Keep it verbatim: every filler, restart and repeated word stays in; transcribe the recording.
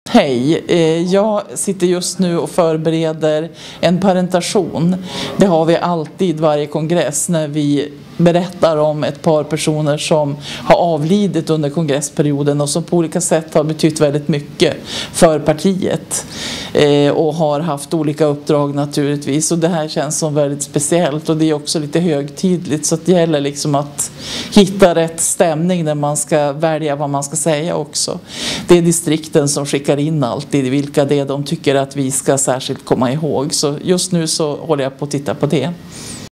Hej, jag sitter just nu och förbereder en parentation. Det har vi alltid varje kongress när vi berättar om ett par personer som har avlidit under kongressperioden och som på olika sätt har betytt väldigt mycket för partiet och har haft olika uppdrag naturligtvis. Och det här känns som väldigt speciellt och det är också lite högtidligt, så det gäller liksom att hitta rätt stämning när man ska välja vad man ska säga också. Det är distrikten som skickar in alltid vilka det är de tycker att vi ska särskilt komma ihåg. Så just nu så håller jag på att titta på det.